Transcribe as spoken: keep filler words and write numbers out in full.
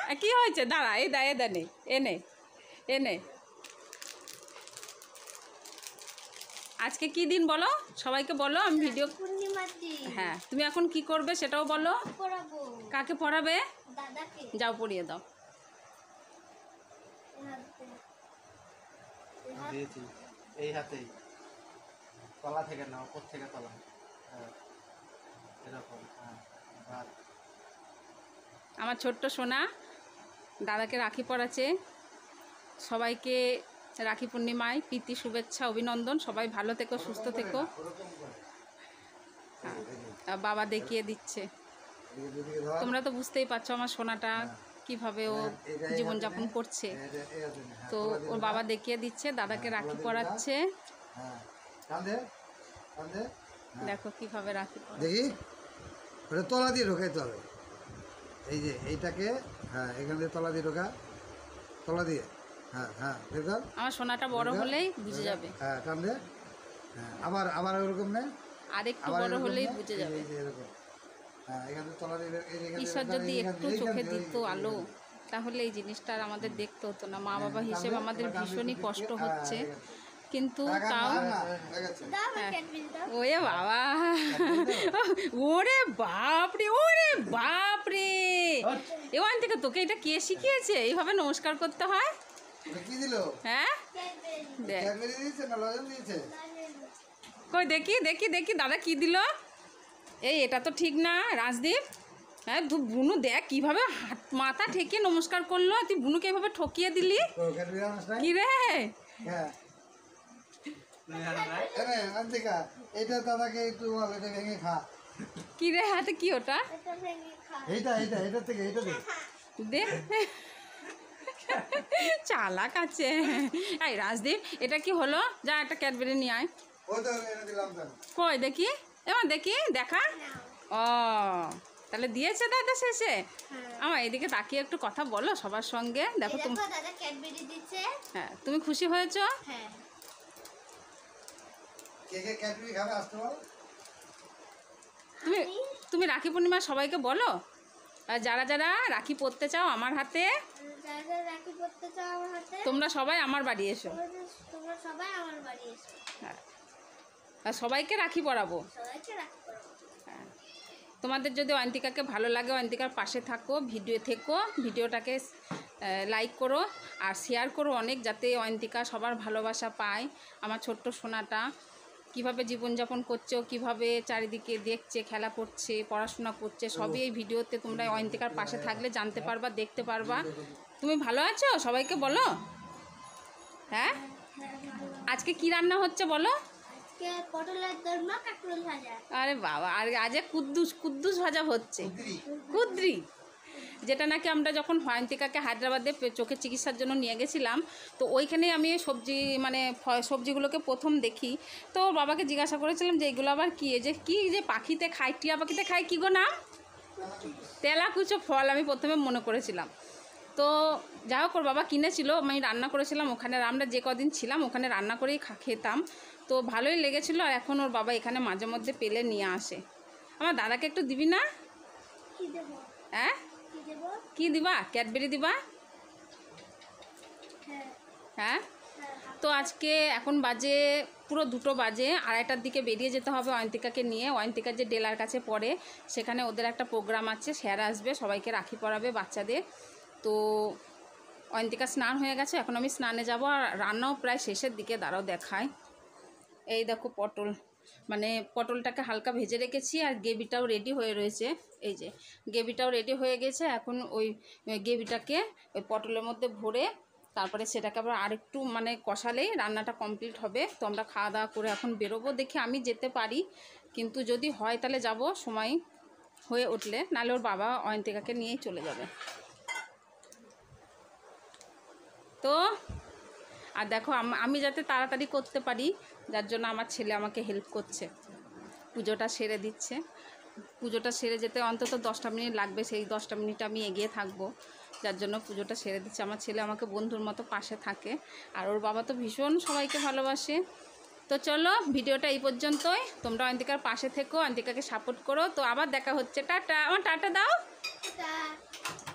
কি হয়েছে দাঁড়া, এই দা এ দেনে এনে এনে আজকে কি দিন বলো সবাইকে, বলো। আমি ভিডিও, হ্যাঁ তুমি এখন কি করবে সেটাও বলো। কাকে পড়াবে? যাও পড়িয়ে দাও। এই হাতেই তলা থেকে না, উপর থেকে তলা, এরকম। আমার ছোট্ট সোনা দাদাকে রাখি পরাচ্ছে। সবাইকে রাখি পূর্ণিমায় প্রীতি, শুভেচ্ছা, অভিনন্দন। সবাই ভালো থেকো, সুস্থ থেকো। বাবা দেখিয়ে দিচ্ছে, তোমরা তো বুঝতেই পারছো আমার সোনাটা কিভাবে ও জীবনযাপন করছে। তো ওর বাবা দেখিয়ে দিচ্ছে, দাদাকে রাখি পরাচ্ছে। দেখো কিভাবে রাখি পরাচ্ছে। দেখি ওটা তলা দিয়ে ঢোকাইতে হবে। এই যে এইটাকে, হ্যাঁ এখান দিয়ে তলা দিয়ে ঢোকা, তলা দিয়ে, হ্যাঁ হ্যাঁ দেখো। আমার সোনাটা বড় হলেই বুঝে যাবে। হ্যাঁ টান দে, হ্যাঁ আবার আবার ওরকম নে, আরেকটু বড় হলেই বুঝে যাবে। এরকম, হ্যাঁ এখান দিয়ে তলা দিয়ে। ঈশ্বর যদি একটু চোখে দিত আলো, তাহলে এই জিনিসটা আর আমাদের দেখতে হতো না। মা বাবা হিসেবে আমাদের ভীষণই কষ্ট হচ্ছে, কিন্তু তাও। ওরে বাবা, ওরে বাপরে, ওরে বাপরে, এখান থেকে তোকে এটা কে শিখিয়েছে এইভাবে নমস্কার করতে হয়? হ্যাঁ কই দেখি দেখি দেখি দাদা কি দিল। এই এটা তো ঠিক না রাজদীপ। হ্যাঁ তুই বুনু দেখ কিভাবে হাত মাথা ঠেকে নমস্কার করলো, তুই বুনুকে এভাবে ঠকিয়ে দিলি। কি রে কি রে হাতে কি ওটা? দে চালাক আছে। এই রাজদীপ এটা কি হলো? যা একটা ক্যাডবেরি নিয়ে আয়। কই দেখি, এবার দেখি দেখা। ও তাহলে দিয়েছে দাদা শেষে। আমার এদিকে তাকিয়ে একটু কথা বলো সবার সঙ্গে। দেখো তুমি, হ্যাঁ তুমি খুশি হয়েছো? তুমি তুমি রাখি পূর্ণিমা সবাইকে বলো, আর যারা যারা রাখি পরতে চাও আমার হাতে, তোমরা সবাই আমার বাড়ি এসো। হ্যাঁ আর সবাইকে রাখি পরাবো। হ্যাঁ তোমাদের যদি অয়ন্তিকাকে ভালো লাগে, অয়ন্তিকার পাশে থাকো, ভিডিও থেকো, ভিডিওটাকে লাইক করো আর শেয়ার করো অনেক, যাতে অয়ন্তিকা সবার ভালোবাসা পায়। আমার ছোট্ট সোনাটা কীভাবে জীবনযাপন করছে, ও কীভাবে চারিদিকে দেখছে, খেলা করছে, পড়াশোনা করছে, সবই এই ভিডিওতে তোমরা অয়ন্তিকার পাশে থাকলে জানতে পারবা, দেখতে পারবা। তুমি ভালো আছো সবাইকে বলো। হ্যাঁ আজকে কি রান্না হচ্ছে বলো? আরে বাবা, আর আজ কুদ্দুস কুদ্দুস ভাজা হচ্ছে, কুদ্রি, যেটা নাকি আমরা যখন অয়ন্তিকাকে হায়দ্রাবাদে চোখের চিকিৎসার জন্য নিয়ে গেছিলাম, তো ওইখানেই আমি সবজি মানে সবজিগুলোকে প্রথম দেখি। তো বাবাকে জিজ্ঞাসা করেছিলাম যে এগুলো আবার কী, যে কী যে পাখিতে খায়, টিয়া পাখিতে খায়, কী গো নাম? তেলাকুচো ফল আমি প্রথমে মনে করেছিলাম। তো যাই হোক ওর বাবা কিনেছিল, আমি রান্না করেছিলাম ওখানে, আমরা যে কদিন ছিলাম ওখানে রান্না করেই খেতাম। তো ভালোই লেগেছিলো। আর এখন ওর বাবা এখানে মাঝে মধ্যে পেলে নিয়ে আসে। আমার দাদাকে একটু দিবি না? হ্যাঁ কি দিবা? ক্যাডবেরি দিবা? হ্যাঁ তো আজকে এখন বাজে পুরো দুটো বাজে, আড়াইটার দিকে বেরিয়ে যেতে হবে অয়ন্তিকাকে নিয়ে। অয়ন্তিকার যে ডেলার কাছে পড়ে সেখানে ওদের একটা প্রোগ্রাম আছে, স্যার আসবে, সবাইকে রাখি পরাবে বাচ্চাদের। তো অয়ন্তিকা স্নান হয়ে গেছে, এখন আমি স্নানে যাব। আর রান্নাও প্রায় শেষের দিকে, দাঁড়াও দেখায়। এই দেখো পটল, মানে পটলটাকে হালকা ভেজে রেখেছি, আর গ্রেভিটাও রেডি হয়ে রয়েছে। এই যে গ্রেভিটাও রেডি হয়ে গেছে। এখন ওই গ্রেভিটাকে ওই পটলের মধ্যে ভরে তারপরে সেটাকে আবার আরেকটু মানে কষালেই রান্নাটা কমপ্লিট হবে। তো আমরা খাওয়া দাওয়া করে এখন বেরোবো। দেখি আমি যেতে পারি, কিন্তু যদি হয় তাহলে যাব, সময় হয়ে উঠলে, নাহলে ওর বাবা অয়ন্তিকাকে নিয়েই চলে যাবে। তো আর দেখো আমি যাতে তাড়াতাড়ি করতে পারি, যার জন্য আমার ছেলে আমাকে হেল্প করছে, পুজোটা সেরে দিচ্ছে। পুজোটা সেরে যেতে অন্তত দশটা মিনিট লাগবে, সেই দশটা মিনিট আমি এগিয়ে থাকবো, যার জন্য পুজোটা সেরে দিচ্ছে। আমার ছেলে আমাকে বন্ধুর মতো পাশে থাকে, আর ওর বাবা তো ভীষণ সবাইকে ভালোবাসে। তো চলো ভিডিওটা এই পর্যন্তই, তোমরা অয়ন্তিকার পাশে থেকো, অয়ন্তিকাকে সাপোর্ট করো। তো আবার দেখা হচ্ছে, টাটা। আমার টাটা দাও।